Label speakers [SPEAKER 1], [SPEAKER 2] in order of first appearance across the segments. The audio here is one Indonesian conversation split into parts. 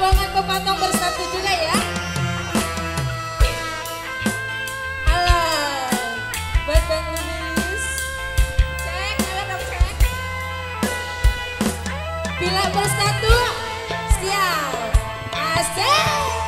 [SPEAKER 1] rombongan pepatong bersatu juga ya. Halo, buat Bang Luis. Cek, ayo dong cek. Bila bersatu, siap. Asik.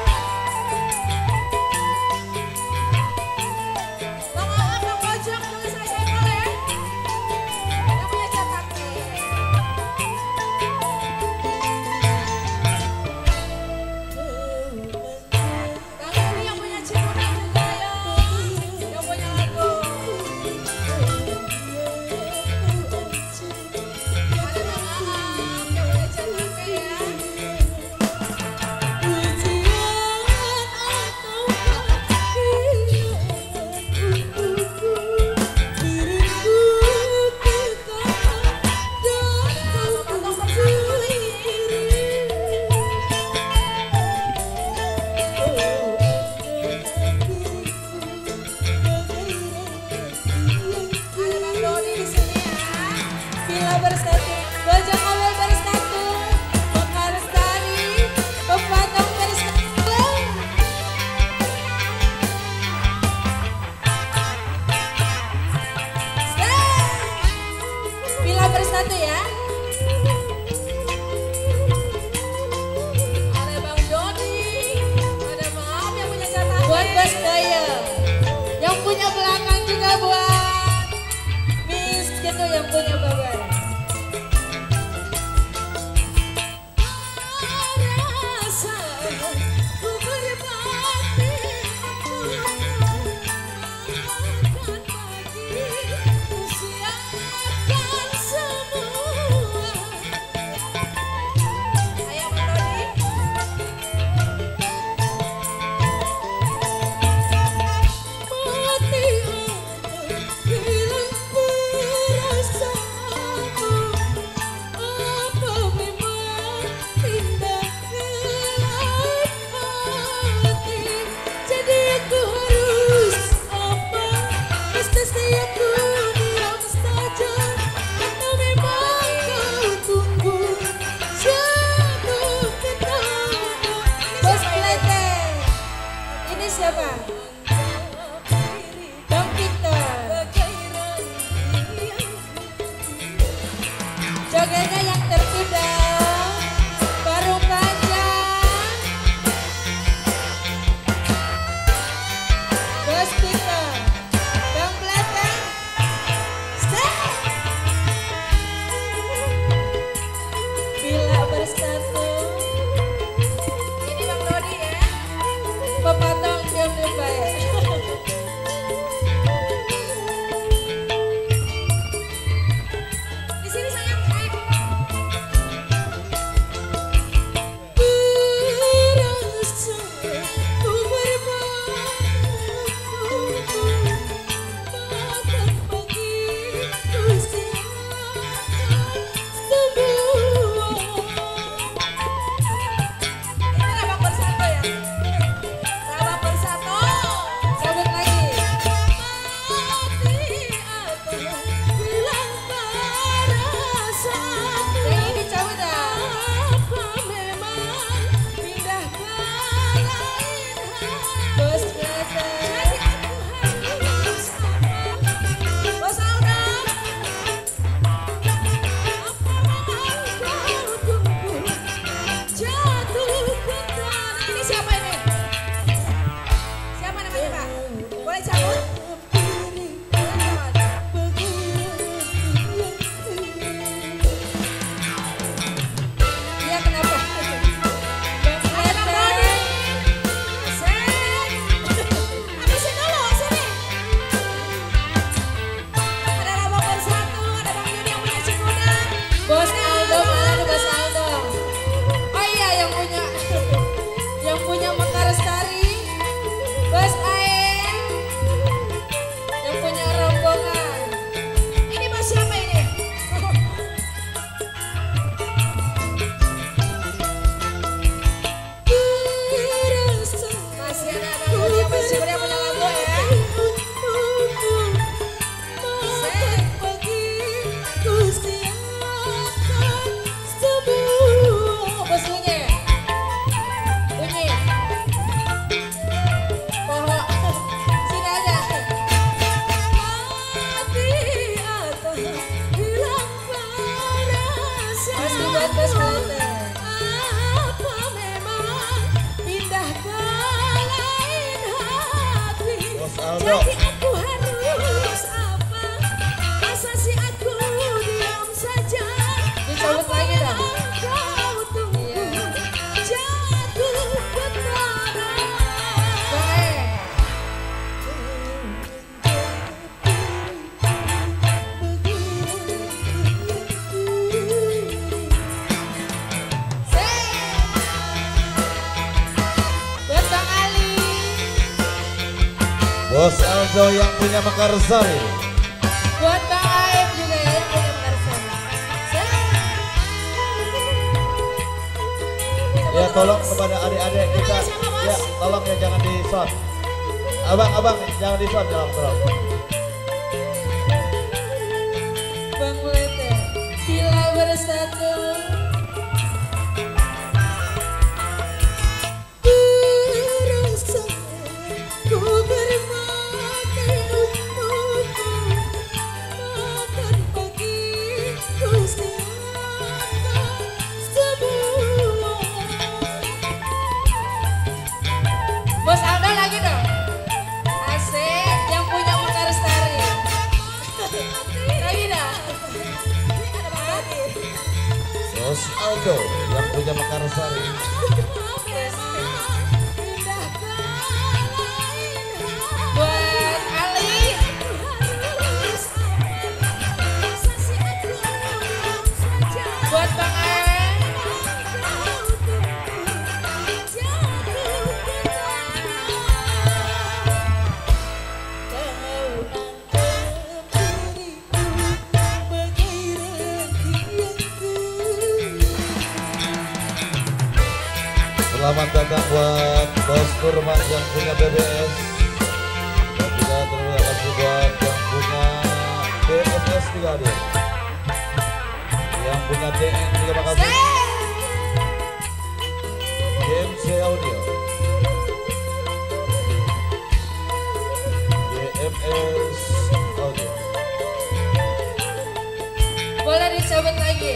[SPEAKER 1] Bersatu, bojong mobil bersatu, Mekarstari, pepatong bersatu. Bila bersatu ya. Ada Bang Doni, ada Maaf yang punya catatan. Buat Bos Boyo, yang punya belakang juga buat Miss gitu yang punya bawah. Siapa? Bang Victor. Jogetnya yang tertunda, baru panjang. Bos Victor, Bang Belakang. Bila bersatu. Ini Bang Rodi ya. Pepatong di sini sayang. buat Bos Melete. Apa memang pindah ke lain hati? Jadi aku harus apa? Masa sih aku diam saja? Dicabut lagi dong. Kau tunggu jatuh ke tanah.
[SPEAKER 2] Bos Aldo yang punya Mekarsari.
[SPEAKER 1] Buat Bang Aib juga ya yang punya Mekarsari.
[SPEAKER 2] Ya tolong kepada adik-adik kita. Ya tolong ya jangan di shot. Abang jangan di shot tolong.
[SPEAKER 1] Bang Melete, bila bersatu. Bos Aldo lagi dong. Asik, yang punya Mekarsari. Lagi dah.
[SPEAKER 2] Bos Aldo yang punya Mekarsari.
[SPEAKER 1] Buat Ali. Buat Bang Aib.
[SPEAKER 2] Selamat datang buat Bos Nurman yang punya BBS. Dan juga terima kasih buat yang punya BSS juga ada. Yang punya DN terima kasih. GMC Audio. GMS Audio.
[SPEAKER 1] Boleh dicabut lagi.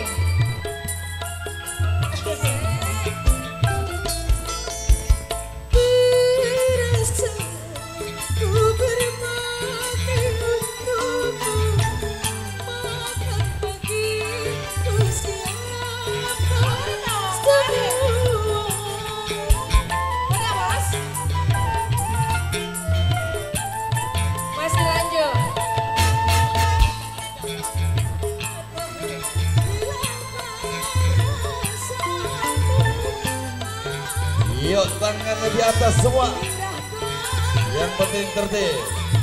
[SPEAKER 1] Masih lanjut.
[SPEAKER 2] Yuk tangannya di atas semua. Yang penting tertib.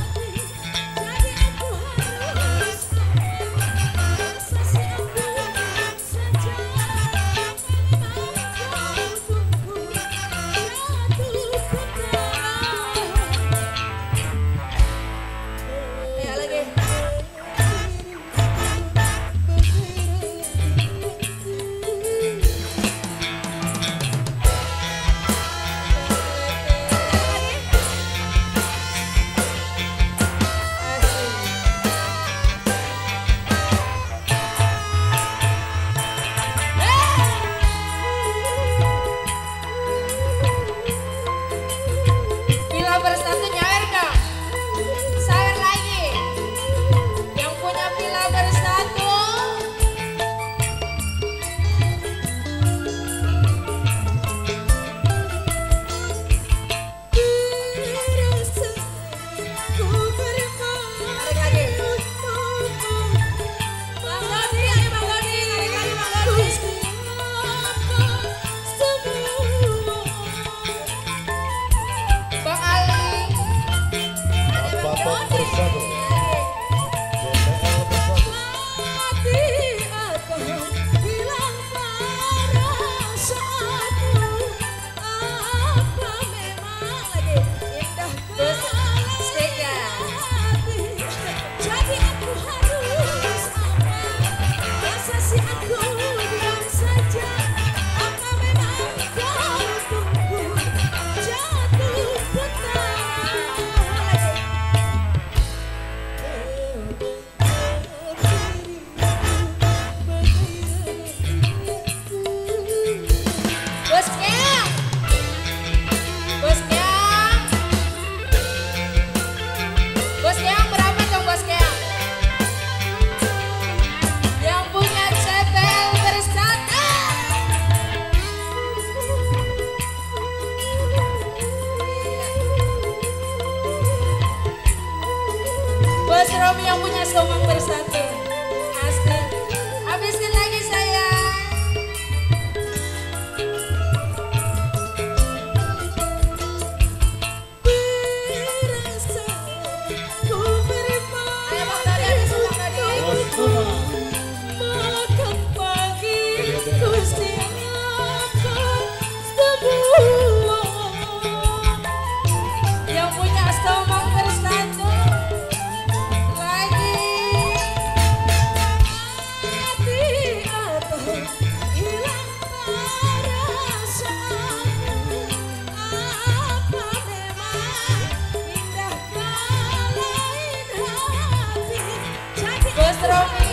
[SPEAKER 1] Ya lagi. Romi.